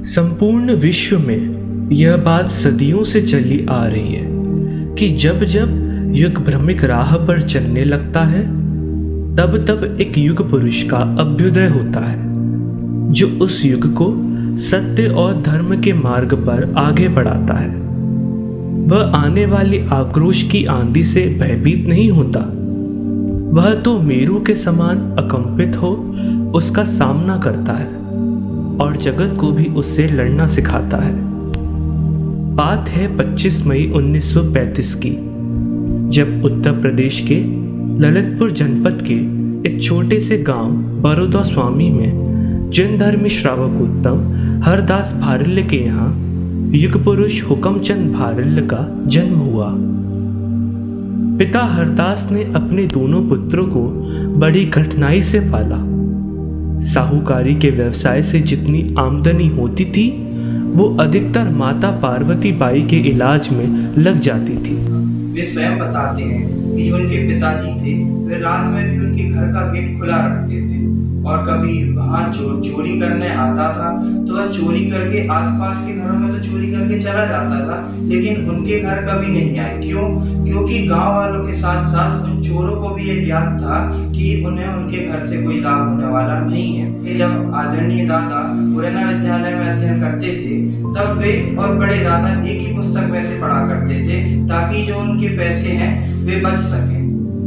संपूर्ण विश्व में यह बात सदियों से चली आ रही है कि जब जब युग भ्रमिक राह पर चलने लगता है तब तब एक युग पुरुष का अभ्युदय होता है जो उस युग को सत्य और धर्म के मार्ग पर आगे बढ़ाता है। वह आने वाली आक्रोश की आंधी से भयभीत नहीं होता, वह तो मेरू के समान अकंपित हो उसका सामना करता है और जगत को भी उससे लड़ना सिखाता है। बात है 25 मई 1935 की, जब उत्तर प्रदेश के ललितपुर जनपद के एक छोटे से गांव बड़ौदा स्वामी में जैन धर्मी श्रावक उत्तम हरदास भारिल्य के यहाँ युग पुरुष हुकमचंद भारिल्य का जन्म हुआ। पिता हरदास ने अपने दोनों पुत्रों को बड़ी कठिनाई से पाला। साहूकारी के व्यवसाय से जितनी आमदनी होती थी वो अधिकतर माता पार्वती बाई के इलाज में लग जाती थी। वे स्वयं बताते हैं कि जो उनके पिताजी थे वे रात में भी उनके घर का गेट खुला रखते थे और कभी वहाँ चोरी करने आता था तो वह चोरी करके आसपास के घरों में तो चोरी करके चला जाता था, लेकिन उनके घर कभी नहीं आए। क्यों? क्योंकि गांव वालों के साथ साथ उन चोरों को भी ये ज्ञात था कि उन्हें उनके घर से कोई लाभ होने वाला नहीं है। जब आदरणीय दादा मुरैना विद्यालय में अध्ययन करते थे तब वे और बड़े दादा एक ही पुस्तक में से पढ़ा करते थे ताकि जो उनके पैसे हैं वे बच सके।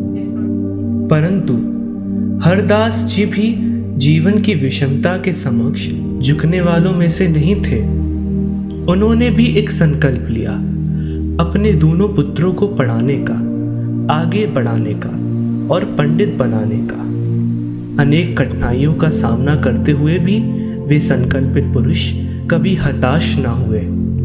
परंतु हरदास जी भी जीवन की विषमता के समक्ष झुकने वालों में से नहीं थे। उन्होंने भी एक संकल्प लिया, अपने दोनों पुत्रों को पढ़ाने का, आगे बढ़ाने का और पंडित बनाने का। अनेक कठिनाइयों का सामना करते हुए भी वे संकल्पित पुरुष कभी हताश न हुए।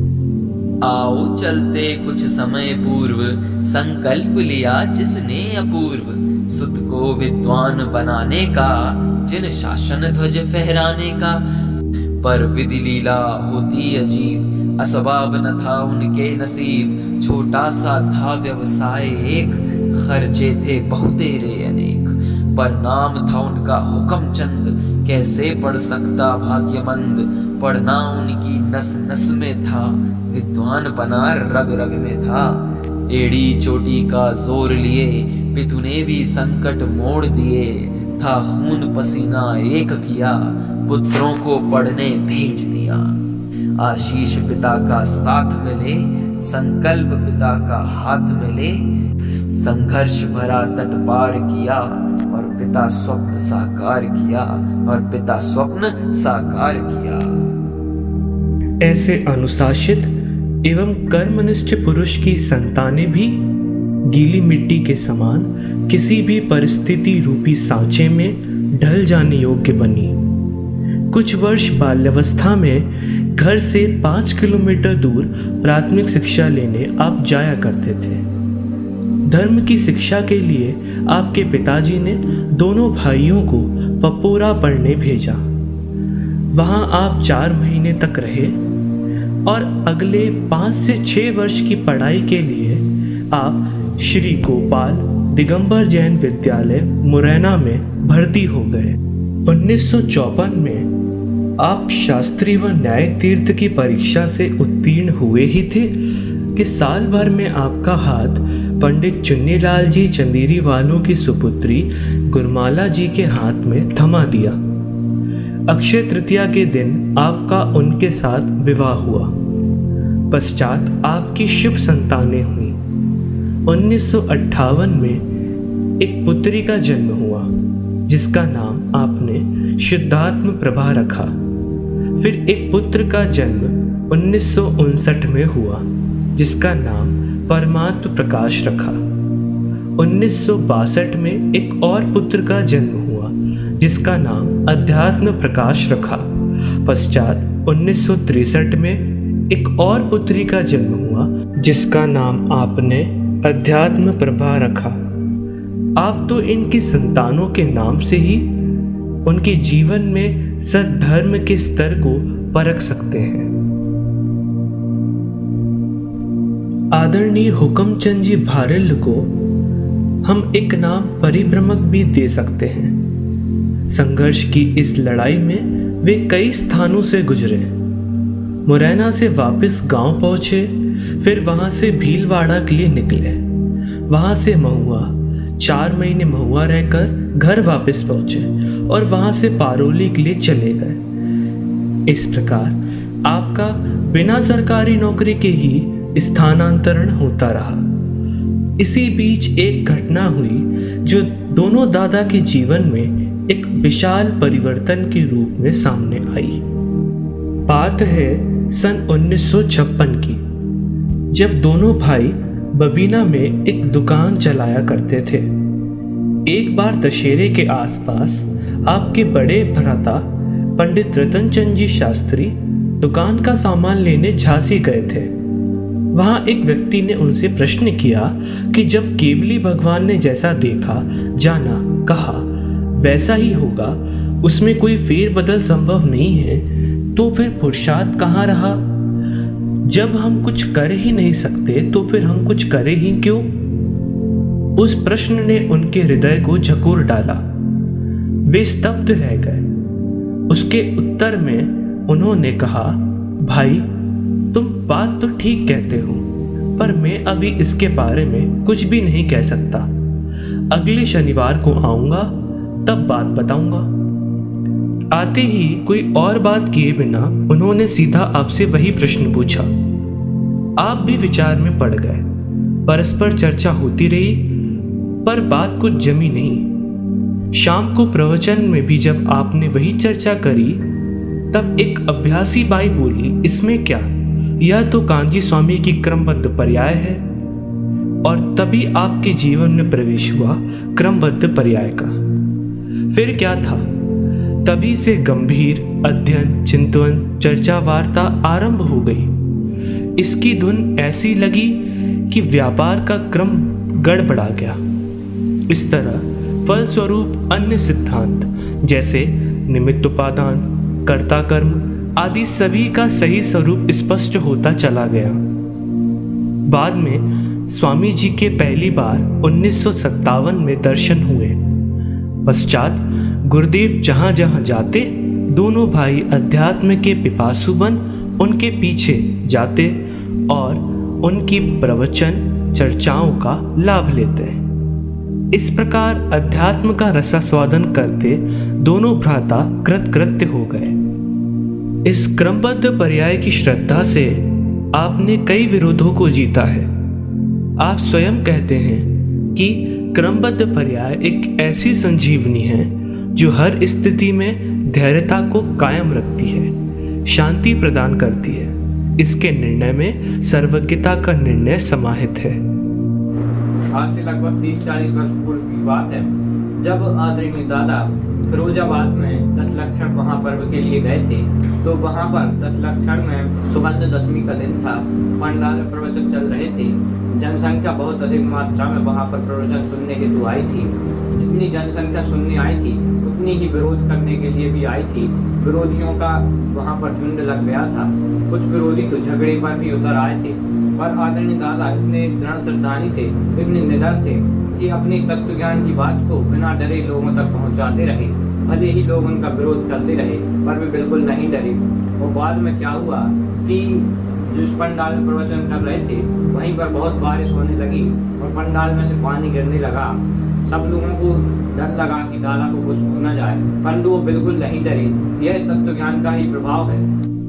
आओ चलते कुछ समय पूर्व, संकल्प लिया जिसने अपूर्व, सुत को विद्वान बनाने का, जिन शासन ध्वज फहराने का। पर विधि लीला होती अजीब, असबाब न था उनके नसीब। छोटा सा था व्यवसाय एक, खर्चे थे बहुतेरे अनेक। पर नाम था उनका हुकमचंद, कैसे पढ़ सकता भाग्यमंद। पढ़ना उनकी नस नस में था, विद्वान बना रग रग में था। एड़ी चोटी का जोर लिए पितु ने भी संकट मोड़ दिए। था खून पसीना एक किया, पुत्रों को पढ़ने भेज दिया। आशीष पिता का साथ मिले, संकल्प पिता का हाथ मिले। संघर्ष भरा तट पार किया और पिता स्वप्न साकार किया, और पिता स्वप्न साकार किया। ऐसे अनुशासित एवं कर्मनिष्ठ पुरुष की संतानें भी गीली मिट्टी के समान किसी भी परिस्थिति रूपी सांचे में ढल जाने योग्य बनी। कुछ वर्ष बाल्यावस्था में घर से 5 किलोमीटर दूर प्राथमिक शिक्षा लेने आप जाया करते थे। धर्म की शिक्षा के लिए आपके पिताजी ने दोनों भाइयों को पपोरा पढ़ने भेजा। वहां आप 4 महीने तक रहे और अगले 5 से 6 वर्ष की पढ़ाई के लिए आप श्री गोपाल दिगंबर जैन विद्यालय मुरैना में भर्ती हो गए। 1954 में आप शास्त्री व न्याय तीर्थ की परीक्षा से उत्तीर्ण हुए ही थे कि साल भर में आपका हाथ पंडित चुन्नीलाल जी चंदेरी वालों की सुपुत्री गुरमाला जी के हाथ में थमा दिया। अक्षय तृतीया के दिन आपका उनके साथ विवाह हुआ। पश्चात आपकी शुभ संतानें हुई। 1958 में एक पुत्री का जन्म हुआ जिसका नाम आपने शुद्धात्म प्रभा रखा। फिर एक पुत्र का जन्म 1959 में हुआ जिसका नाम परमात्म प्रकाश रखा। 1962 में एक और पुत्र का जन्म हुआ जिसका नाम अध्यात्म प्रकाश रखा। पश्चात 1963 में एक और पुत्री का जन्म हुआ जिसका नाम आपने अध्यात्म प्रभा रखा। आप तो इनकी संतानों के नाम से ही उनके जीवन में सद्धर्म के स्तर को परख सकते हैं। आदरणीय हुकमचंद जी भारिल्य को हम एक नाम परिभ्रमक भी दे सकते हैं। संघर्ष की इस लड़ाई में वे कई स्थानों से गुजरे। मुरैना से वापस गांव पहुंचे, फिर वहां से भीलवाड़ा के लिए निकले। वहां से महुआ 4 महीने महुआ रहकर घर वापस पहुंचे और वहां से पारोली के लिए चले गए। इस प्रकार आपका बिना सरकारी नौकरी के ही स्थानांतरण होता रहा। इसी बीच एक घटना हुई जो दोनों दादा के जीवन में एक विशाल परिवर्तन के रूप में सामने आई। बात है सन 1956 की, जब दोनों भाई बबीना में एक दुकान चलाया करते थे। एक बार दशहरे के आसपास आपके बड़े भ्राता पंडित रतनचंद जी शास्त्री दुकान का सामान लेने झांसी गए थे। वहां एक व्यक्ति ने उनसे प्रश्न किया कि जब केवली भगवान ने जैसा देखा, जाना, कहा वैसा ही होगा, उसमें कोई फेरबदल संभव नहीं है, तो फिर पुरुषार्थ कहाँ रहा? जब हम कुछ कर ही नहीं सकते तो फिर हम कुछ करें ही क्यों? उस प्रश्न ने उनके हृदय को झकोर डाला। वे स्तब्ध रह गए। उसके उत्तर में उन्होंने कहा, भाई तुम बात तो ठीक कहते हो, पर मैं अभी इसके बारे में कुछ भी नहीं कह सकता। अगले शनिवार को आऊंगा, तब बात बताऊंगा। आते ही कोई और बात किए बिना उन्होंने सीधा आपसे वही प्रश्न पूछा। आप भी विचार में पड़ गए। परस्पर चर्चा होती रही, पर बात कुछ जमी नहीं। शाम को प्रवचन में भी जब आपने वही चर्चा करी, तब एक अभ्यासी बाई बोली, इसमें क्या, यह तो कांजी स्वामी की क्रमबद्ध पर्याय है। और तभी आपके जीवन में प्रवेश हुआ क्रमबद्ध पर्याय का। फिर क्या था? तभी से गंभीर अध्ययन, चिंतन, चर्चा, वार्ता आरंभ हो गई। इसकी धुन ऐसी लगी कि व्यापार का क्रम गड़बड़ा गया। इस तरह फलस्वरूप अन्य सिद्धांत जैसे निमित्तोपादान, कर्ता कर्म आदि सभी का सही स्वरूप स्पष्ट होता चला गया। बाद में स्वामी जी के पहली बार 1957 में दर्शन हुए। पश्चात गुरुदेव जहां जहां जाते, दोनों भाई अध्यात्म के पिपासु बन उनके पीछे जाते और उनकी प्रवचन चर्चाओं का लाभ लेते। इस प्रकार अध्यात्म का रसास्वादन करते दोनों भ्राता कृतकृत्य हो गए। इस क्रमबद्ध पर्याय की श्रद्धा से आपने कई विरोधों को जीता है। आप स्वयं कहते हैं कि क्रमबद्ध पर्याय एक ऐसी संजीवनी है जो हर स्थिति में धैर्यता को कायम रखती है, शांति प्रदान करती है। इसके निर्णय में सर्वज्ञता का निर्णय समाहित है। आज से लगभग 30-40 वर्ष पूर्व की बात है, जब आदरणीय दादा फिरोजाबाद में 10 लक्षण महापर्व के लिए गए थे, तो वहाँ पर 10 लक्षण में सुगंध दशमी का दिन था। पंडाल में प्रवचन चल रहे थे। जनसंख्या बहुत अधिक मात्रा में वहाँ पर प्रवचन सुनने हेतु आई थी। जितनी जनसंख्या सुनने आई थी, उतनी ही विरोध करने के लिए भी आई थी। विरोधियों का वहाँ पर झुंड लग गया था। कुछ विरोधी तो झगड़े पर भी उतर आए थे, पर आदरणीय दादा इतने दृढ़ श्रद्धानी थे, इतने निडर थे कि अपने तत्व ज्ञान की बात को बिना डरे लोगों तक पहुँचाते रहे। भले ही लोग उनका विरोध करते रहे, पर वे बिल्कुल नहीं डरे। और बाद में क्या हुआ कि जिस पंडाल में प्रवचन कर रहे थे, वहीं पर बहुत बारिश होने लगी और पंडाल में से पानी गिरने लगा। सब लोगों को डर लगा कि दादा को कुछ हो न जाए, परंतु वो बिल्कुल नहीं डरे। यह तत्व ज्ञान का ही प्रभाव है।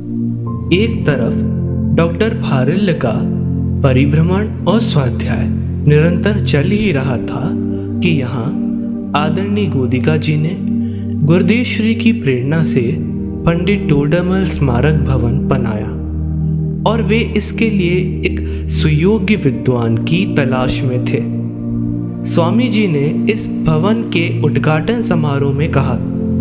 एक तरफ डॉक्टर फारिल्य का परिभ्रमण और स्वाध्याय निरंतर चल ही रहा था कि यहाँ आदरणीय गोदिका जी ने गुरुदेव श्री की प्रेरणा से पंडित टोडरमल स्मारक भवन बनाया और वे इसके लिए एक सुयोग्य विद्वान की तलाश में थे। स्वामी जी ने इस भवन के उद्घाटन समारोह में कहा,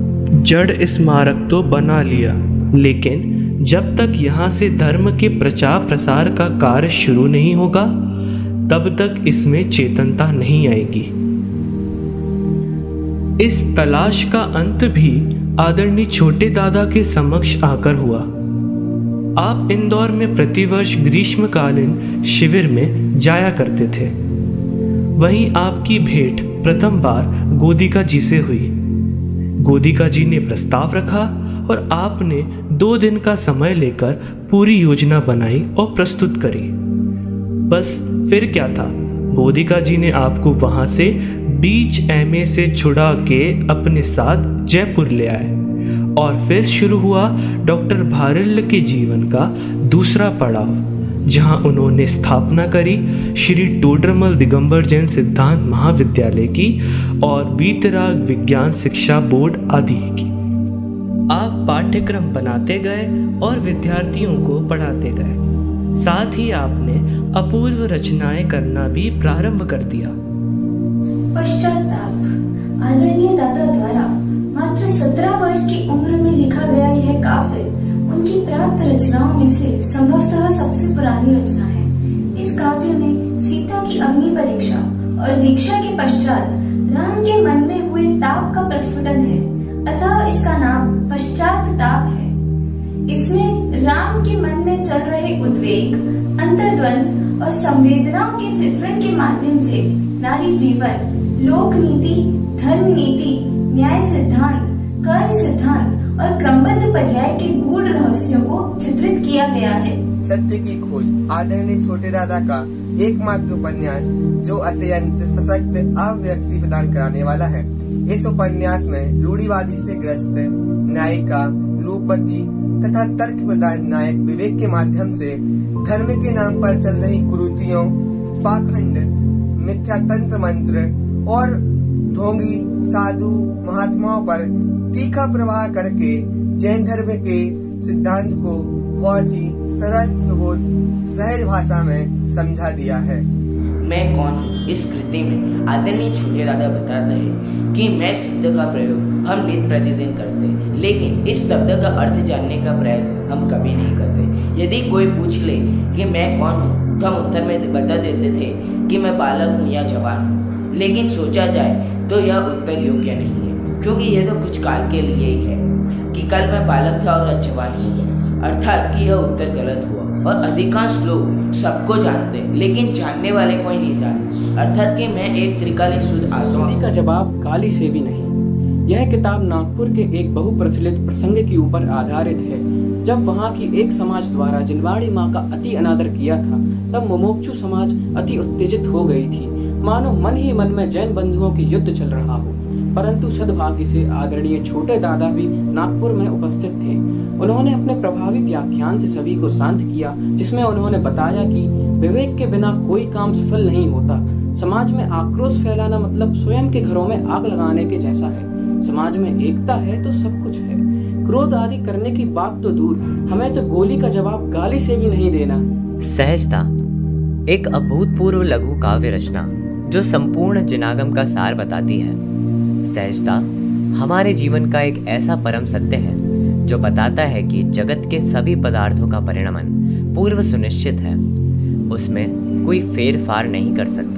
जड़ स्मारक तो बना लिया, लेकिन जब तक यहाँ से धर्म के प्रचार प्रसार का कार्य शुरू नहीं होगा, तब तक इसमें चेतनता नहीं आएगी। इस तलाश का अंत भी आदरणीय छोटे दादा के समक्ष आकर हुआ। आप इंदौर में प्रतिवर्ष ग्रीष्मकालीन शिविर में जाया करते थे। वहीं आपकी भेंट प्रथम बार गोदिका जी से हुई। गोदिका जी ने प्रस्ताव रखा और आपने 2 दिन का समय लेकर पूरी योजना बनाई और प्रस्तुत करी। बस फिर क्या था, बोधिका जी ने आपको वहां से बीच एमए से छुड़ा के अपने साथ जयपुर ले आए और फिर शुरू हुआ डॉक्टर भारल्य के जीवन का दूसरा पड़ाव, जहां उन्होंने स्थापना करी श्री टोडरमल दिगंबर जैन सिद्धांत महाविद्यालय की और वीतराग विज्ञान शिक्षा बोर्ड आदि की। आप पाठ्यक्रम बनाते गए और विद्यार्थियों को पढ़ाते गए। साथ ही आपने अपूर्व रचनाएं करना भी प्रारंभ कर दिया। पश्चाताप आदरणीय दादा द्वारा मात्र 17 वर्ष की उम्र में लिखा गया यह काव्य उनकी प्राप्त रचनाओं में से संभवतः सबसे पुरानी रचना है। इस काव्य में सीता की अग्नि परीक्षा और दीक्षा के पश्चात राम के मन में हुए ताप का प्रस्फुटन है, अतः इसका नाम पश्चाताप है। इसमें राम के मन में चल रहे उद्वेग, अंतर्द्वंद और संवेदनाओं के चित्रण के माध्यम से नारी जीवन, लोक नीति, धर्म नीति, न्याय सिद्धांत, कर्म सिद्धांत और क्रमबद्ध पर्याय के गूढ़ रहस्यों को चित्रित किया गया है। सत्य की खोज आदरणीय छोटे दादा का एकमात्र उपन्यास जो अत्यंत सशक्त अभिव्यक्ति प्रदान कराने वाला है। इस उपन्यास में रूढ़िवादी से ग्रस्त नायिका रूपवती तथा तर्क प्रदान नायक विवेक के माध्यम से धर्म के नाम पर चल रही कुरीतियों, पाखंड, मिथ्या तंत्र मंत्र और ढोंगी साधु महात्माओं पर तीखा प्रवाह करके जैन धर्म के सिद्धांत को बहुत ही सरल सुबोध सहज भाषा में समझा दिया है। मैं कौन हूँ इस कृति में आदरणीय छोटे दादा बताते हैं कि मैं शब्द का प्रयोग हम नित्य प्रतिदिन करते हैं, लेकिन इस शब्द का अर्थ जानने का प्रयास हम कभी नहीं करते। यदि कोई पूछ ले कि मैं कौन हूँ तो हम उत्तर में बता देते थे कि मैं बालक हूँ या जवान हूँ, लेकिन सोचा जाए तो यह उत्तर योग्य नहीं है, क्योंकि यह तो कुछ काल के लिए ही है कि कल मैं बालक था और आज जवान हो गया, अर्थात कि यह उत्तर गलत हुआ। और अधिकांश लोग सबको जानते लेकिन जानने वाले कोई नहीं जानते, अर्थात कि मैं एक त्रिकाली शुद्ध आत्मा का जवाब काली से भी नहीं। यह किताब नागपुर के एक बहुप्रचलित प्रसंग के ऊपर आधारित है। जब वहाँ की एक समाज द्वारा जिनवाड़ी माँ का अति अनादर किया था, तब मुमुक्षु समाज अति उत्तेजित हो गई थी, मानो मन ही मन में जैन बंधुओं की युद्ध चल रहा हो। परंतु सद्भाग्य से आदरणीय छोटे दादा भी नागपुर में उपस्थित थे। उन्होंने अपने प्रभावी व्याख्यान से सभी को शांत किया, जिसमें उन्होंने बताया कि विवेक के बिना कोई काम सफल नहीं होता। समाज में आक्रोश फैलाना मतलब स्वयं के घरों में आग लगाने के जैसा है। समाज में एकता है तो सब कुछ है। क्रोध आदि करने की बात तो दूर, हमें तो गोली का जवाब गाली से भी नहीं देना। सहजता एक अभूतपूर्व लघु काव्य रचना जो संपूर्ण जिनागम का सार बताती है। सहजता हमारे जीवन का एक ऐसा परम सत्य है जो बताता है कि जगत के सभी पदार्थों का परिणमन पूर्व सुनिश्चित है, उसमें कोई फेर फार नहीं कर सकता।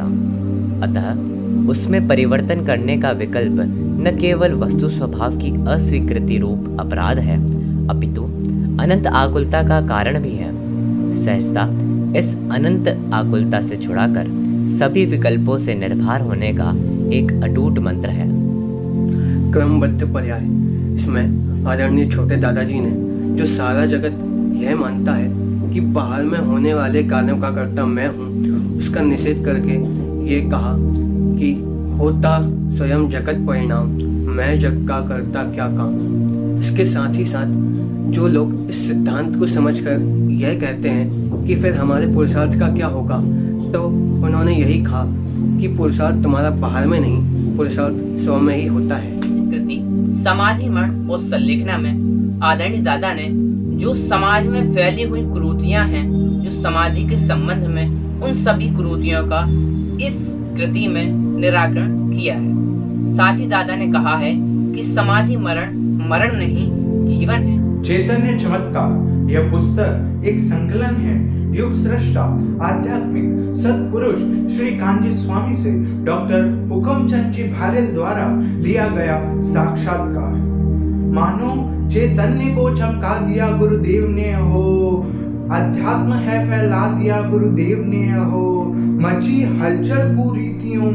अतः उसमें परिवर्तन करने का विकल्प न केवल वस्तु स्वभाव की अस्वीकृति रूप अपराध है, अपितु अनंत आकुलता का कारण भी है। सहजता इस अनंत आकुलता से छुड़ाकर सभी विकल्पों से निर्भर होने का एक अटूट मंत्र है। क्रमबद्ध पर्याय, इसमें आदरणीय छोटे दादाजी ने जो सारा जगत यह मानता है कि बाहर में होने वाले कार्यों का कर्ता मैं हूँ, उसका निषेध करके ये कहा कि होता स्वयं जगत परिणाम, मैं जग का करता क्या काम। इसके साथ ही साथ जो लोग इस सिद्धांत को समझकर यह कहते हैं कि फिर हमारे पुरुषार्थ का क्या होगा, तो उन्होंने यही कहा कि पुरुषार्थ तुम्हारा बाहर में नहीं, पुरुषार्थ स्व में ही होता है। समाधि मरण और संलेखना में आदरणीय दादा ने जो समाज में फैली हुई कुरीतियां हैं, जो समाधि के संबंध में, उन सभी कुरीतियों का इस कृति में निराकरण किया है। साथ ही दादा ने कहा है कि समाधि मरण नहीं, जीवन है। चैतन्य चमत्कार यह पुस्तक एक संकलन है युग सृष्टा आध्यात्मिक सत्पुरुष श्री कांजी स्वामी से डॉक्टर हुकमचंद जी भारल द्वारा लिया गया साक्षात्कार। मानो चैतन्य को चमका दिया गुरुदेव ने हो, अध्यात्म है फैला दिया गुरुदेव ने हो, मची हलचल कुरीतियों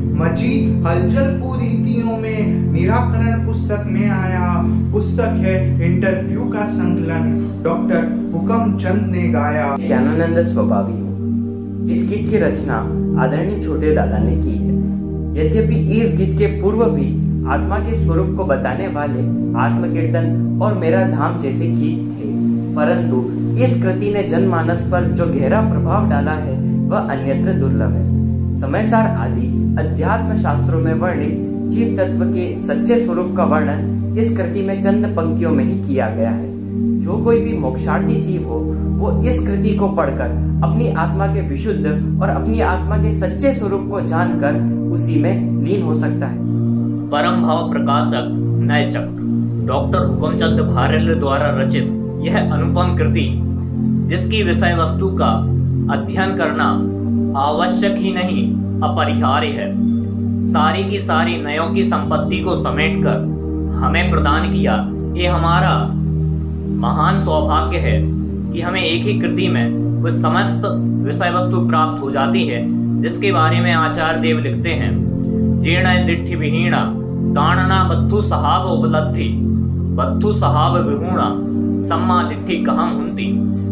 में निराकरण पुस्तक में आया। पुस्तक है इंटरव्यू का संकलन, डॉक्टर हुकमचंद ने गाया। ज्ञानानंद स्वभावी हूँ। इस गीत की रचना आदरणीय छोटे दादा ने की है। यद्यपि इस गीत के पूर्व भी आत्मा के स्वरूप को बताने वाले आत्मकीर्तन और मेरा धाम जैसे गीत थे, परंतु इस कृति ने जनमानस पर जो गहरा प्रभाव डाला है वह अन्यत्र दुर्लभ है। समय सार आदि अध्यात्म शास्त्रों में वर्णित जीव तत्व के सच्चे स्वरूप का वर्णन इस कृति में चंद पंक्तियों में ही किया गया है। जो कोई भी मोक्षार्थी जीव हो वो इस कृति को पढ़कर अपनी आत्मा के विशुद्ध और अपनी आत्मा के सच्चे स्वरूप को जानकर उसी में लीन हो सकता है। परम भाव प्रकाशक नए चक्र डॉक्टर हुकमचंद भारल द्वारा रचित यह अनुपम कृति, जिसकी विषय वस्तु का अध्ययन करना आवश्यक ही नहीं अपरिहार्य है, सारी की सारी नयों की संपत्ति को समेटकर हमें प्रदान किया। ये हमारा महान सौभाग्य है कि हमें एक ही कृति में वह समस्त विषय वस्तु प्राप्त हो जाती है जिसके बारे में आचार्य देव लिखते हैं। जीर्ण दिट्ठि विहीणा ताणना बद्धु सहाब उपलब्धि बद्धु सहाब विहूणा सम्मा दिट्ठि कहम हुंती।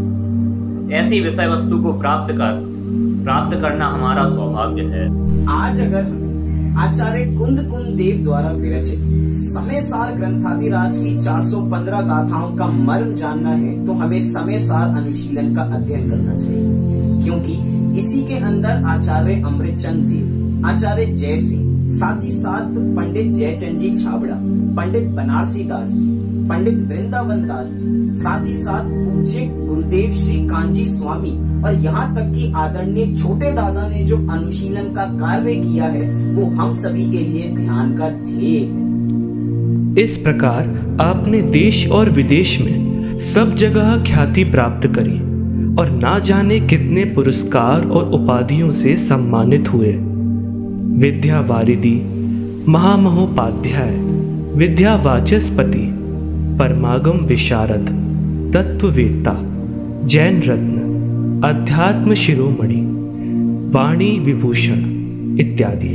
ऐसी विषय वस्तु को प्राप्त करना हमारा सौभाग्य है। आज अगर हमें आचार्य कुंद देव द्वारा विरचित समय सार ग्रंथाधिराज की 415 गाथाओं का मर्म जानना है तो हमें समय सार अनुशीलन का अध्ययन करना चाहिए, क्योंकि इसी के अंदर आचार्य अमृतचंद देव, आचार्य जय सिंह, साथ ही साथ पंडित जयचंद जी छाबड़ा, पंडित बनारसी दास जी, पंडित वृंदावन दास जी, साथ ही साथ पूज्य गुरुदेव श्री कांजी स्वामी और यहाँ तक कि आदरणीय छोटे दादा ने जो अनुशीलन का कार्य किया है वो हम सभी के लिए ध्यान का ध्येय है। इस प्रकार आपने देश और विदेश में सब जगह ख्याति प्राप्त करी और ना जाने कितने पुरस्कार और उपाधियों से सम्मानित हुए। विद्या वारिदी, महामहोपाध्याय, विद्या वाचस्पति, परमागम विशारद, तत्ववेत्ता, जैन रत्न, अध्यात्म शिरोमणि, वाणी विभूषण इत्यादि।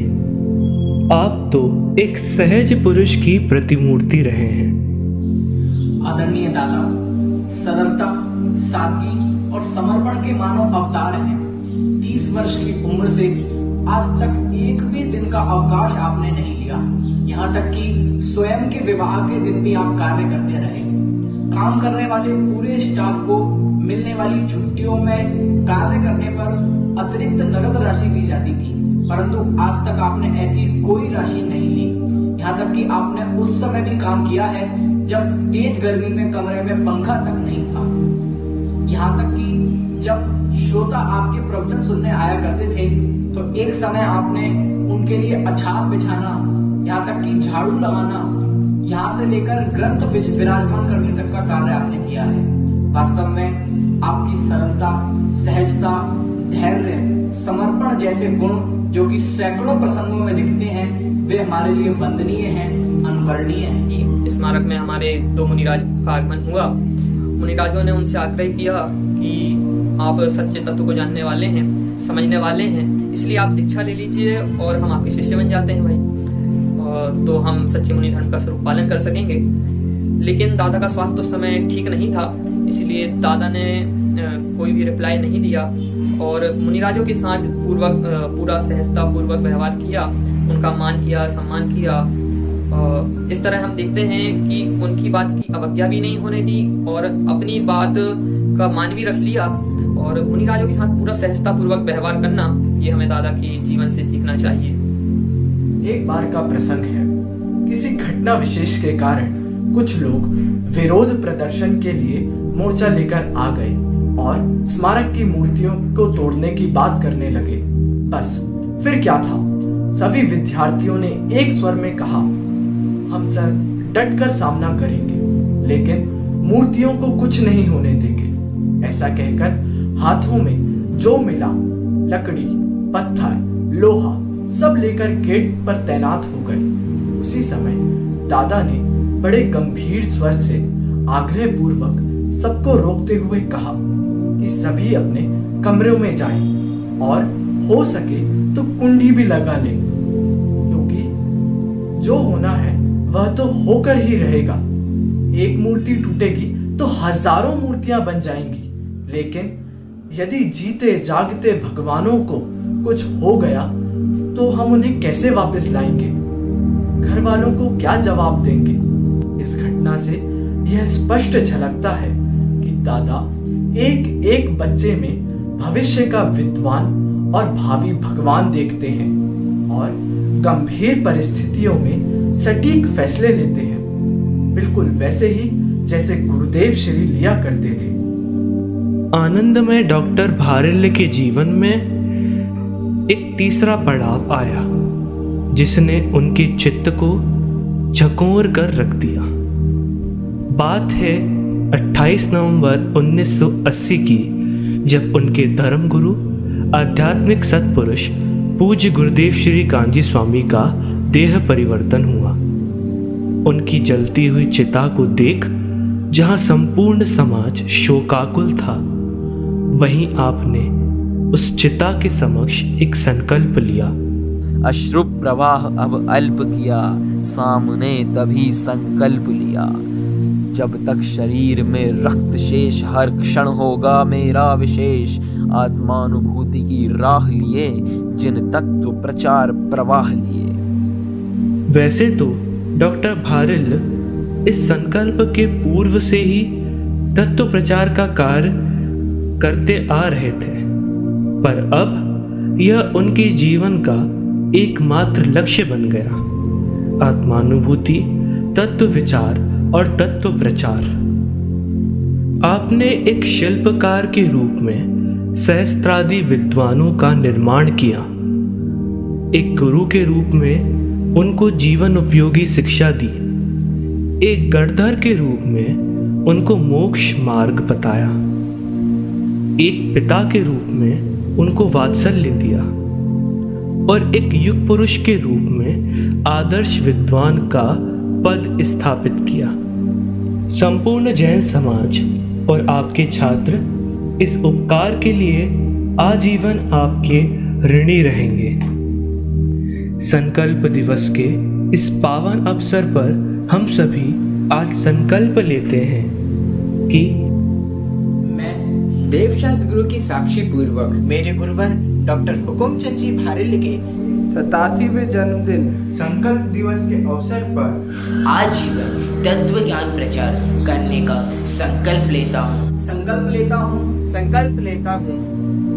आप तो एक सहज पुरुष की प्रतिमूर्ति रहे हैं। आदरणीय दादा सरलता, सादगी और समर्पण के मानव अवतार हैं। 30 वर्ष की उम्र से आज तक एक भी दिन का अवकाश आपने नहीं लिया। यहाँ तक कि स्वयं के विवाह के दिन भी आप कार्य करते रहे। काम करने वाले पूरे स्टाफ को मिलने वाली छुट्टियों में कार्य करने पर अतिरिक्त नगद राशि दी जाती थी, परंतु आज तक आपने ऐसी कोई राशि नहीं ली। यहाँ तक कि आपने उस समय भी काम किया है जब तेज गर्मी में कमरे में पंखा तक नहीं था। यहाँ तक कि जब श्रोता आपके प्रवचन सुनने आया करते थे तो एक समय आपने उनके लिए अछात बिछाना, यहाँ तक कि झाड़ू लगाना, यहाँ से लेकर ग्रंथ विराजमान करने तक का कार्य आपने किया है। वास्तव में आपकी सरलता, सहजता, धैर्य, समर्पण जैसे गुण जो कि सैकड़ों प्रसंगों में दिखते हैं वे हमारे लिए वंदनीय हैं, अनुकरणीय हैं। स्मारक में हमारे 2 मुनिराज का आगमन हुआ। मुनिराजों ने उनसे आग्रह किया कि आप सच्चे तत्व को जानने वाले हैं, समझने वाले हैं, इसलिए आप दीक्षा ले लीजिए और हम आपके शिष्य बन जाते हैं भाई, तो हम सच्चे मुनि धर्म का स्वरूप पालन कर सकेंगे। लेकिन दादा का स्वास्थ्य उस समय ठीक नहीं था, इसलिए दादा ने कोई भी रिप्लाई नहीं दिया और मुनिराजों के साथ पूरा सहजता पूर्वक व्यवहार किया, उनका मान किया, सम्मान किया। इस तरह हम देखते हैं कि उनकी बात की अवज्ञा भी नहीं होने दी और अपनी बात का मान भी रख लिया। और मुनिराजों के साथ पूरा सहजता पूर्वक व्यवहार करना ये हमें दादा के जीवन से सीखना चाहिए। एक बार का प्रसंग है, किसी घटना विशेष के कारण कुछ लोग विरोध प्रदर्शन के लिए मोर्चा लेकर आ गए और स्मारक की मूर्तियों को तोड़ने की बात करने लगे। बस फिर क्या था, सभी विद्यार्थियों ने एक स्वर में कहा, हम सर डटकर सामना करेंगे लेकिन मूर्तियों को कुछ नहीं होने देंगे। ऐसा कहकर हाथों में जो मिला लकड़ी, पत्थर, लोहा सब लेकर गेट पर तैनात हो गए। उसी समय दादा ने बड़े गंभीर स्वर से आग्रह पूर्वक सबको रोकते हुए कहा कि सभी अपने कमरों में जाएं और हो सके तो कुंडी भी लगा ले, क्योंकि जो होना है वह तो होकर ही रहेगा। एक मूर्ति टूटेगी तो हजारों मूर्तियां बन जाएंगी, लेकिन यदि जीते जागते भगवानों को कुछ हो गया तो हम उन्हें कैसे वापस लाएंगे? घर वालों को क्या जवाब देंगे? इस घटना से यह स्पष्ट झलकता है कि दादा एक एक बच्चे में भविष्य का विद्वान और भावी भगवान देखते हैं और गंभीर परिस्थितियों में सटीक फैसले लेते हैं, बिल्कुल वैसे ही जैसे गुरुदेव श्री लिया करते थे। आनंदमय डॉक्टर भारेल्य के जीवन में एक तीसरा पड़ाव आया जिसने उनके चित्त को झकोर कर रख दिया। बात है 28 नवंबर 1980 की, जब उनके धर्मगुरु आध्यात्मिक सत्पुरुष पूज्य गुरुदेव श्री कांजी स्वामी का देह परिवर्तन हुआ। उनकी जलती हुई चिता को देख जहां संपूर्ण समाज शोकाकुल था, वहीं आपने उस चिता के समक्ष एक संकल्प लिया। अश्रु प्रवाह अब अल्प किया, सामने तभी संकल्प लिया। जब तक शरीर में रक्त शेष, हर क्षण होगा मेरा विशेष। आत्मानुभूति की राह लिए, जिन तत्व प्रचार प्रवाह लिए। वैसे तो डॉक्टर भारेल्य इस संकल्प के पूर्व से ही तत्व प्रचार का कार्य करते आ रहे थे, पर अब यह उनके जीवन का एकमात्र लक्ष्य बन गया। आत्मानुभूति, तत्व विचार और तत्व प्रचार। आपने एक शिल्पकार के रूप में सहस्त्रादि विद्वानों का निर्माण किया। एक गुरु के रूप में उनको जीवन उपयोगी शिक्षा दी। एक गणधर के रूप में उनको मोक्ष मार्ग बताया। एक पिता के रूप में उनको वात्सल्य दिया और एक युग पुरुष के रूप में आदर्श विद्वान का पद स्थापित किया। संपूर्ण जैन समाज और आपके छात्र इस उपकार के लिए आजीवन आपके ऋणी रहेंगे। संकल्प दिवस के इस पावन अवसर पर हम सभी आज संकल्प लेते हैं कि मैं देवशास्त्र गुरु की साक्षी पूर्वक मेरे गुरुवर डॉक्टर हुकुमचंद जी भारेल्य के 87वें जन्मदिन संकल्प दिवस के अवसर पर आजीवन तत्व ज्ञान प्रचार करने का संकल्प लेता हूँ। संकल्प लेता हूँ। संकल्प लेता हूँ।